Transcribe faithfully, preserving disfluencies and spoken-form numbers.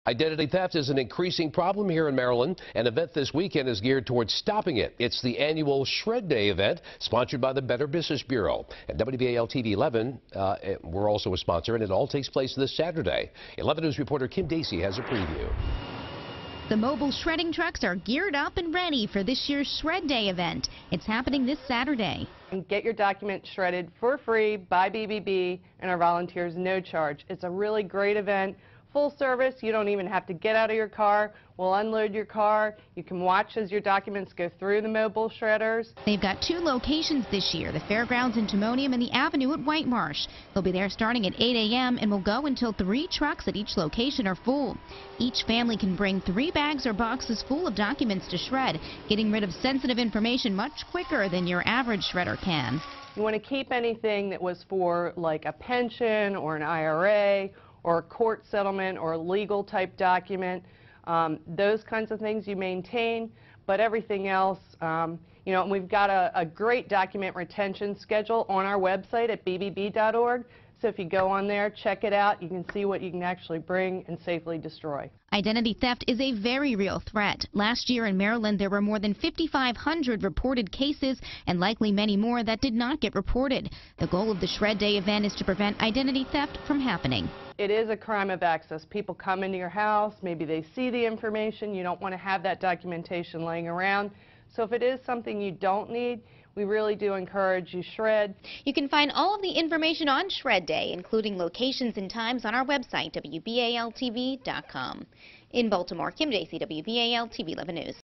Identity theft is an increasing problem here in Maryland. An event this weekend is geared towards stopping it. It's the annual Shred Day event, sponsored by the Better Business Bureau. At W B A L T V eleven, uh, we're also a sponsor, and it all takes place this Saturday. eleven News reporter Kim Dacey has a preview. The mobile shredding trucks are geared up and ready for this year's Shred Day event. It's happening this Saturday. And get your documents shredded for free by B B B and our volunteers, no charge. It's a really great event. Full service. You don't even have to get out of your car. We'll unload your car. You can watch as your documents go through the mobile shredders. They've got two locations this year, the Fairgrounds in Timonium and the Avenue at White Marsh. They'll be there starting at eight A M and will go until three trucks at each location are full. Each family can bring three bags or boxes full of documents to shred, getting rid of sensitive information much quicker than your average shredder can. You want to keep anything that was for like a pension or an I R A or a court settlement or a legal type document. Um, those kinds of things you maintain, but everything else, um, you know, and we've got a, a great document retention schedule on our website at B B B dot org. So if you go on there, check it out, you can see what you can actually bring and safely destroy. Identity theft is a very real threat. Last year in Maryland, there were more than fifty-five hundred reported cases and likely many more that did not get reported. The goal of the Shred Day event is to prevent identity theft from happening. It is a crime of access. People come into your house, maybe they see the information, you don't want to have that documentation laying around. So if it is something you don't need, we really do encourage you shred. You can find all of the information on Shred Day, including locations and times, on our website, W B A L T V dot com. In Baltimore, Kim Dacey, W B A L T V eleven News.